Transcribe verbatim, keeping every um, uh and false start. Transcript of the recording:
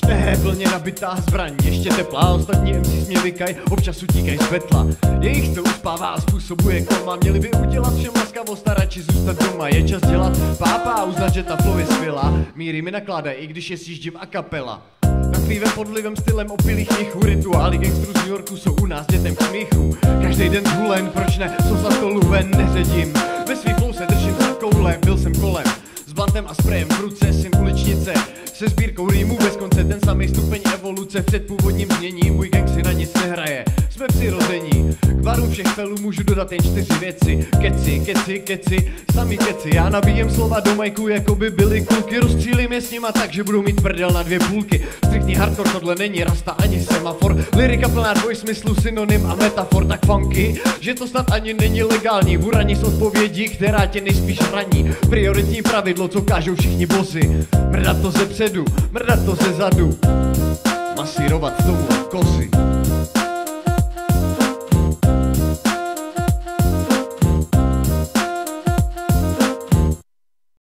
Ne, plně nabitá zbraň, ještě teplá, ostatní em cé mě vykaj, občas utíkaj z betla. Jejich to uspává a způsobuje koma, měli by udělat všem laskavost a radši zůstat doma. Je čas dělat pápa a uznat, že ta flow je skvělá, míry mi nakládaj, i když je sjíždím a kapela. Takovým podlivým stylem opilých mnichů, rituály gangstrů z New Yorku jsou u nás dětem k smíchu. Každý den zhulen, proč ne, jsou za stolu ven, neředím. Ve svých flow se držím za koulem, byl jsem kolem. S blantem a sprejem v ruce, syn uličnice. Se sbírkou rýmů bez konce, ten samý stupeň evoluce. Před původním zněním, můj gang si na nic nehraje. Jsme přirození, k baru všech felů můžu dodat jen čtyři věci. Keci, keci, keci, sami keci. Já nabíjem slova do majku, jako by byly kulky. Rozstřílím je s nima tak, že budou mít prdel na dvě půlky. Striktní hardcore, tohle není rasta ani semafor. Lyrika plná dvojsmyslu, synonym a metafor. Tak funky, že to snad ani není legální. Burani s odpovědí, která tě nejspíš raní. Prioritní pravidlo, co kážou všichni bossy. Mrdat to ze předu, mrdat to ze zadu, masírovat tomu kozy.